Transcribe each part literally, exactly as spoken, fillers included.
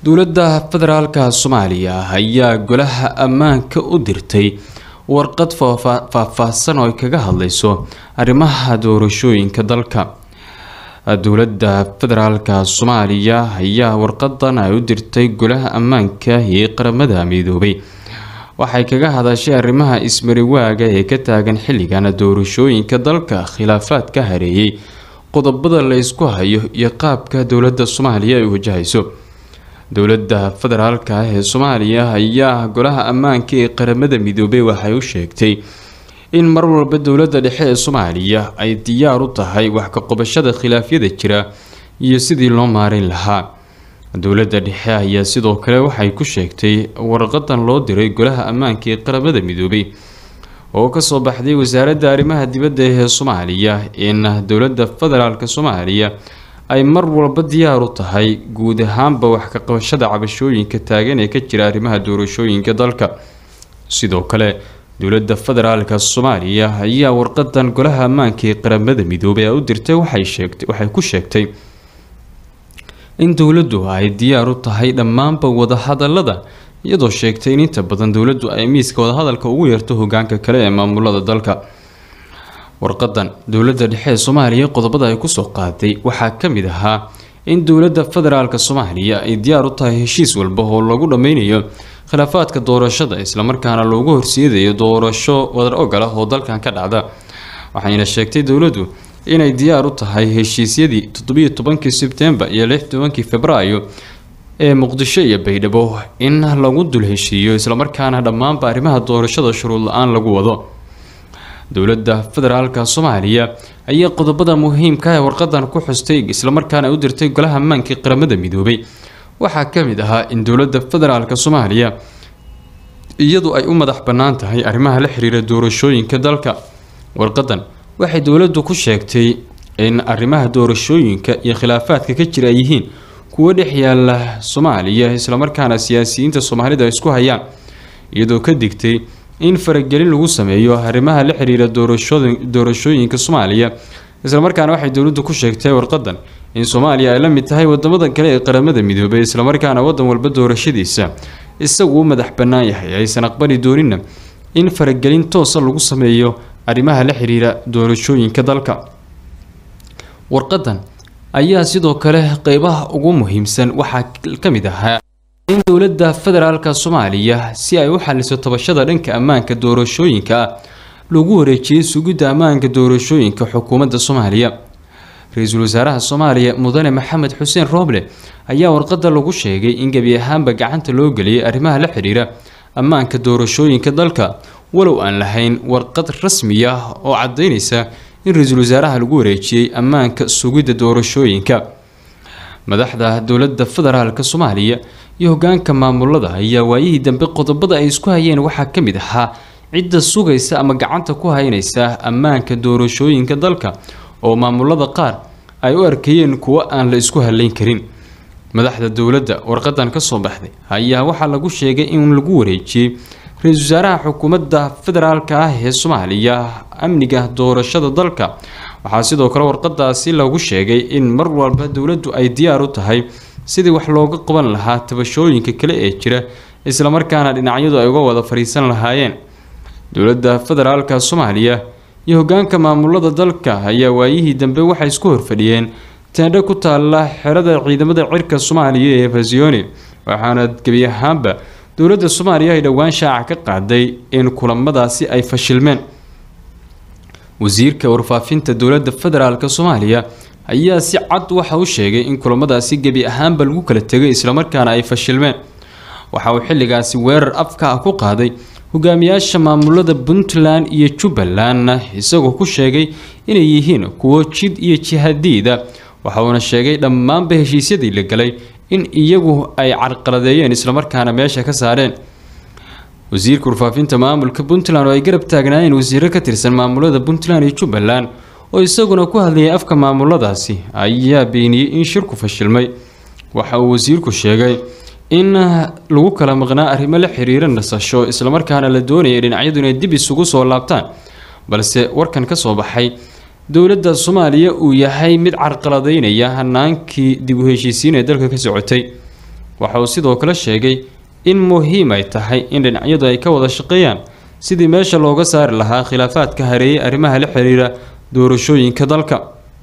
dowladda federaalka Soomaaliya ayaa golaha ammaanka u dirtay warqad faahfaahsan oo kaga hadlayso arrimaha doorashooyinka dalka. dowladda federaalka Soomaaliya ayaa warqadan ay u dirtay golaha ammaanka ee qaramada midoobay waxay kaga hadashay arrimaha ismariwaaga ee ka taagan xilligan doorashooyinka dalka, khilaafaadka hareeyay, qodobada la isku hayo iyo qaabka dowladda Soomaaliya ay wajahayso. dowladda federaalka ee Soomaaliya ayaa golaha ammaanka ee qaramada midoobay waxay u sheegtay in mar walba dowladda dhexe ee Soomaaliya ay diyaar u tahay wax ka qabashada khilaafyada jira iyo sidii loo maareyn lahaa. dowladda dhexe ayaa sidoo kale waxay ku sheegtay warqadan loo diray golaha ammaanka ee qaramada midoobay oo ka soo baxday wasaaradda arrimaha dibadda ee Soomaaliya in dowladda federaalka Soomaaliya ay mar walba diyaar u tahay guud ahaanba wax ka qabashada cabashooyinka taagan ee ka jira arrimaha doorashooyinka dalka. sidoo kale dowladda federaalka Soomaaliya ayaa warqadan golaha ammaanka ee qaramada midoobay u dirtay waxay sheegtay waxay ku sheegtay in dowladdu ay diyaar u tahay dhammaanba wada hadallada, iyadoo sheegtay in inta badan dowladdu ay miiska wada hadalka ugu yeerto hoggaanka kale ee maamulada dalka. warqadan dowladda dhexe ee Soomaaliya qodobada ay ku soo qaaday waxaa ka mid ahaa in dowladda federaalka Soomaaliya ay diyaar u tahay heshiis walba oo lagu dhameynayo khilaafaadka doorashada, isla markaana loogu horseedayo doorasho wada oggol ah oo dalkan ka dhacda. waxayna sheegtay dowladdu inay diyaar u tahay heshiisyadii toddoba iyo tobankii Sebtembar iyo lix iyo tobankii Febraayo ee Muqdisho iyo Baydhabo in lagu dul heshiiyo, isla markaana dhammaanba arrimaha doorashada shuruud la'aan lagu wado. dowladda federaalka Soomaaliya ayaa qodobada muhiimka ah ee warqadan ku xustay, isla markaana u dirtay golaha ammaanka ee qaramada midoobay waxaa ka mid ahaa in dowladda federaalka Soomaaliya iyadu ay u madax bannaan tahay arrimaha la xiriira doorashooyinka dalka. warqadan waxay dowladdu ku sheegtay in arrimaha doorashooyinka iyo khilaafaadka ka jira ay yihiin kuwo dhex yaala Soomaaliya, isla markaana siyaasiyiinta Soomaalida isku hayaan, iyadoo ka digtay in faragelin lagu sameeyo arrimaha la xiriira doorashooyinka Soomaaliya. isla markaana waxay dowladdu ku sheegtay warqadan in Soomaaliya ay la mid tahay wadamada kale ee qaramada midoobay, isla markaana wadan walba doorashadiisa isagu madax bannaan yahay, aysan aqbali doonin in faragelin toos ah lagu sameeyo arrimaha la xiriira doorashooyinka dalka. warqadan ayaa sidoo kale qeybaha ugu muhiimsan waxaa ka mid ahaa in dowladda federaalka Soomaaliya si ay u xaliso tabashada dhanka ammaanka doorashooyinka lagu wareejiyay sugidda ammaanka doorashooyinka xukuumadda Soomaaliya. ra'iisul wasaaraha Soomaaliya Mudane Maxamed Xuseen Rooble ayaa warqada lagu sheegay in gabi ahaanba gacanta loo galiyay arrimaha la xiriira ammaanka doorashooyinka dalka, walow aan lahayn warqad rasmi ah oo cadeynaysa in ra'iisul wasaaraha lagu wareejiyay ammaanka sugidda doorashooyinka. madaxda dowladda federaalka Soomaaliya iyo hoggaanka maamulada ayaa waayihii dambe qodobada ay isku hayeen waxaa ka mid ahaa cidda sugaysa ama gacanta ku haynaysa ammaanka doorashooyinka dalka, oo maamulada qaar ay u arkayeen kuwo aan la isku haleyn karin. madaxda dowladda warqadan ka soo baxday ayaa waxaa lagu sheegay in lagu wareejiyay ra'iisul wasaaraha xukuumadda federaalka ah ee Soomaaliya amniga doorashada dalka. waxaa sidoo kale warqadaasi lagu sheegay in mar walba dowladdu ay diyaar u tahay sidii wax looga qaban lahaa tabashooyinka kale ee jira, isla markaana dhinacyadu ay uga wada fariisan lahaayeen. dowladda federaalka Soomaaliya iyo hoggaanka maamulada dalka ayaa waayihii dambe waxay isku horfadhiyeen teendho ku taala xerada ciidamada cirka Soomaaliya ee Fazioni, waxaana gabi ahaanba dowladda Soomaaliya ay dhawaan shaaca ka qaaday in kulamadaasi ay fashilmeen. wasiirka warfaafinta dowladda federaalka Soomaaliya ayaa si cad waxa uu sheegay in kulamadaasi gabi ahaanba lagu kala tagay, isla markaana ay fashilmeen. waxa uu xilligaasi weerar afka ah ku qaaday hogaamiyaasha maamulada Puntland iyo Jubbaland, isagoo ku sheegay inay yihiin kuwo jid iyo jihadiida. waxa uu sheegay dhammaanba heshiisyadii la galay in iyagu ay carqaladeeyeen, isla markaana meesha ka saareen. wasiirka warfaafinta maamulka Puntland oo ay garab taagnaayeen wasiirro ka tirsan maamulada Puntland iyo Jubbaland oo isaguna ku hadlayay afka maamuladaasi ayaa beeniyay in shirku fashilmay. waxa uu wasiirku sheegay in lagu kala maqnaa arrimo la xiriira nasasho, isla markaana la doonayay dhinacyadu inay dib isugu soo laabtaan, balse warkan ka soo baxay dowladda Soomaaliya uu yahay mid carqaladeynaya hanaankii dib u heshiisiin ee dalka ka socotay. waxa uu sidoo kale sheegay in muhiim ay tahay in dhinacyadu ay ka wada shaqeeyaan sidii meesha looga saari lahaa khilaafaadka hareeyay arrimaha la xiriira doorashooyinka dalka.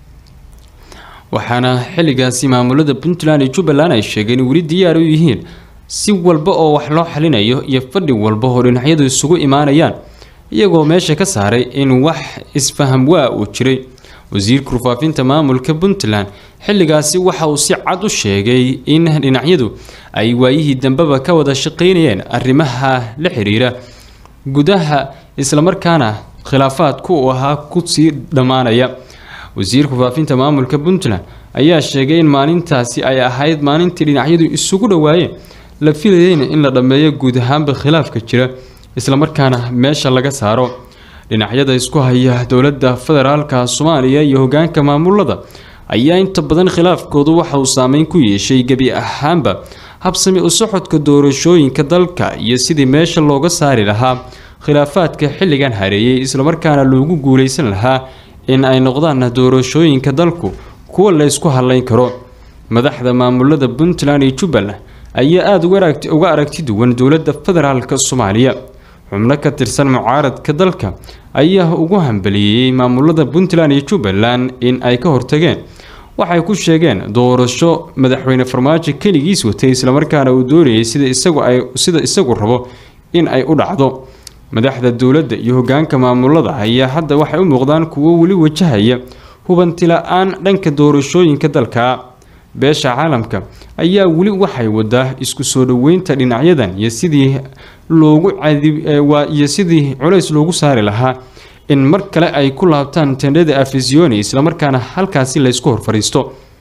waxaana xilligaasi maamulada Puntland iyo Jubbaland ay sheegeen in weli diyaar u yihiin si walba oo wax loo xalinayo iyo fadhi walba oo dhinacyadu isugu imaanayaan, iyagoo meesha ka saaray in wax isfaham waa uu jiray. wasiirka faafinta maamulka Puntland xilligaasi waxa uu si cad u sheegay in dhinacyadu ay waayihii dambaba ka wada shaqeynayeen arrimaha la xiriira gudaha, isla markaana khilaafaadku uu ahaa ku sii dhamaanaya. wasiirka faafinta maamulka Puntland ayaa sheegay in maalintaasi ay ahayd maalintii dhinacyadu isugu dhawaayeen, la filayayna in la dhameeyo guud ahaanba khilaafka jira, isla markaana meesha laga saaro. dhinacyada isku haya dowladda federaalka Soomaaliya iyo hoggaanka maamulada ayaa inta badan khilaafkoodu waxa uu saameyn ku yeeshay gabi ahaanba habsami u socodka doorashooyinka dalka iyo sidii meesha looga saari lahaa khilaafaadka xilligan hareeyay, isla markaana loogu guuleysan lahaa in ay noqdaan doorashooyinka dalku kuwa la isku halayn karo. madaxda maamulada Puntland iyo Jubbaland ayaa aad uga aragti duwan dowladda federaalka Soomaaliya. xubno ka tirsan mucaaradka dalka ayaa ugu hambaliyay maamulada Puntland iyo Jubbaland in ay ka hortageen waxay ku sheegeen doorasho madaxweyne Farmaajo kaligiis watay, isla markaana uu doonayay sida isagu ay sida isagu rabo in ay u dhacdo. madaxda dowladda iyo hoggaanka maamulada ayaa hadda waxay u muuqdaan kuwo wali wajahaya hubanti la'aan dhanka doorashooyinka dalka. beesha caalamka ayaa wali waxay wadaa isku soo dhaweynta dhinacyadan iyo sidii loogu cadib waa iyo sidii culays loogu saari lahaa in mar kale ay ku laabtaan tendada Afisiyoni, isla markaana halkaasi la isku horfariisto.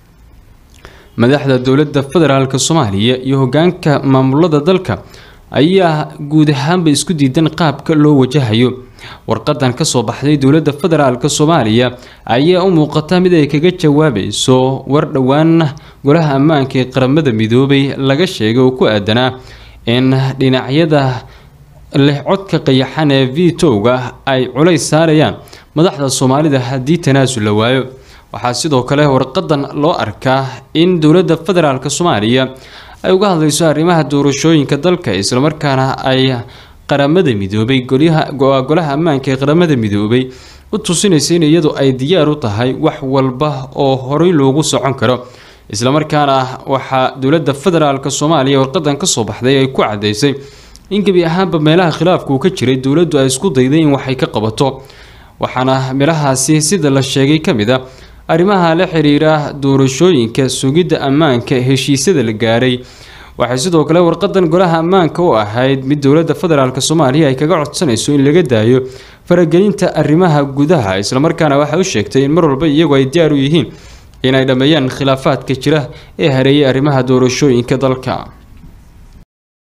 madaxda dowladda federaalka Soomaaliya iyo hoggaanka maamulada dalka ayaa guud ahaanba isku diidan qaabka loo wajahayo. warqadan ka soo baxday dowladda federaalka Soomaaliya ayaa u muuqata mid ay kaga jawaabayso war dhawaan golaha ammaanka ee qaramada midoobay laga sheegay oo ku aadanaa in dhinacyada leh codka qayaxan ee veto-ga ay culays saarayaan madaxda Soomaalida haddii tanaasul la waayo. waxaa sidoo kale warqadan loo arkaa in dowladda federaalka Soomaaliya ay uga hadlayso arrimaha doorashooyinka dalka, isla markaana ay qaramada midoobay golaha golaha ammaanka ee qaramada midoobay u tusinaysa in iyadu ay diyaar u tahay wax walba oo horey loogu socon karo. isla markaana waxa dowladda federaalka Soomaaliya warqadan ka soo baxday ay ku cadeysay in gabi ahaanba meelaha khilaafku ka jiray dowladdu ay isku dayday in waxay ka qabato. waxaana meelahaasi sida la sheegay kamid ah arrimaha la xiriira doorashooyinka, sugidda ammaanka, heshiisyada la gaaray. waxay sidoo kale warqadan golaha ammaanka u ahayd mid dowladda federaalka Soomaaliya ay kaga codsanayso in laga daayo faragelinta arrimaha gudaha, isla markaana waxa uu sheegtay in mar walba iyagu ay diyaar u yihiin in ay dhameeyaan khilaafaadka jira ee hareeyay arrimaha doorashooyinka dalka.